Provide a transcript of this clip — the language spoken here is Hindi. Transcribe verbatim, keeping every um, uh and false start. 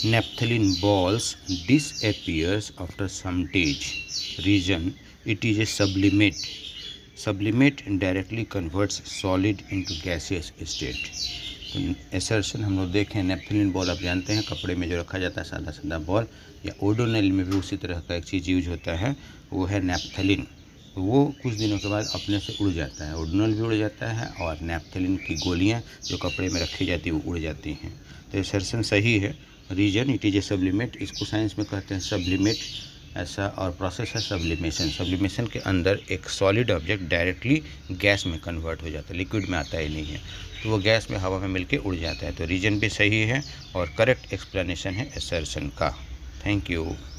naphthalene balls disappears after some days. Reason, it is a sublimate. Sublimate directly converts solid into gaseous state. तो एसर्शन हम लोग देखें, नेप्थलीन बॉल आप जानते हैं कपड़े में जो रखा जाता है सादा सादा बॉल, या ओडोनिल में भी उसी तरह का एक चीज़ यूज होता है, वो है नेप्थलीन। वो कुछ दिनों के बाद अपने से उड़ जाता है, ओडोनिल भी उड़ जाता है और नेप्थलीन की गोलियां जो कपड़े में रखी जाती है वो उड़ जाती हैं। तो एसर्शन सही है। Reason, it is a sublimate, इसको साइंस में कहते हैं सब्लिमेट ऐसा, और प्रोसेस है सब्लिमेशन। सब्लिमेशन के अंदर एक सॉलिड ऑब्जेक्ट डायरेक्टली गैस में कन्वर्ट हो जाता है, लिक्विड में आता ही नहीं है, तो वो गैस में हवा में मिलके उड़ जाता है। तो रीजन भी सही है और करेक्ट एक्सप्लेनेशन है एसर्शन का। Thank you.